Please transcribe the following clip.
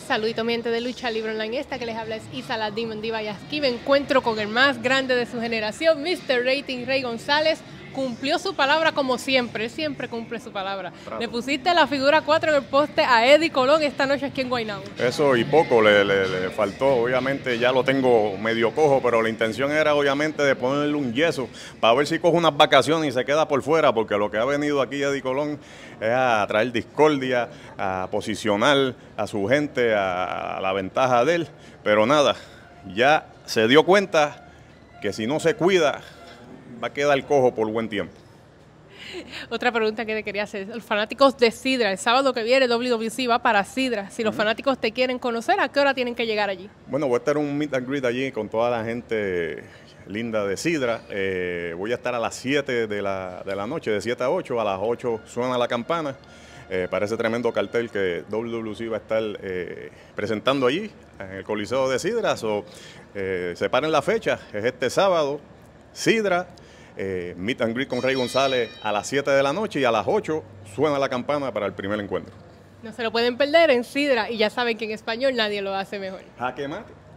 Saludito mi gente de Lucha Libre Online, esta que les habla es Isa la Demon Diva y aquí me encuentro con el más grande de su generación, Mr. Rating Rey González. Cumplió su palabra como siempre, él siempre cumple su palabra. Trato. Le pusiste la figura 4 en el poste a Eddie Colón esta noche aquí en Guaynabo. Eso y poco le faltó, obviamente ya lo tengo medio cojo, pero la intención era obviamente de ponerle un yeso para ver si coge unas vacaciones y se queda por fuera, porque lo que ha venido aquí Eddie Colón es a traer discordia, a posicionar a su gente a la ventaja de él, pero nada, ya se dio cuenta que si no se cuida va a quedar cojo por buen tiempo. Otra pregunta que te quería hacer, los fanáticos de Sidra, el sábado que viene WWC va para Sidra, si los fanáticos te quieren conocer, ¿a qué hora tienen que llegar allí? Bueno, voy a estar en un meet and greet allí con toda la gente linda de Sidra. Voy a estar a las 7 de la noche, de 7 a 8, a las 8 suena la campana. Parece tremendo cartel que WWC va a estar presentando allí, en el Coliseo de Sidra. Separen la fecha, es este sábado, Sidra. Meet and greet con Rey González a las 7 de la noche y a las 8 suena la campana para el primer encuentro. No se lo pueden perder en Sidra y ya saben que en español nadie lo hace mejor. Jaque mate.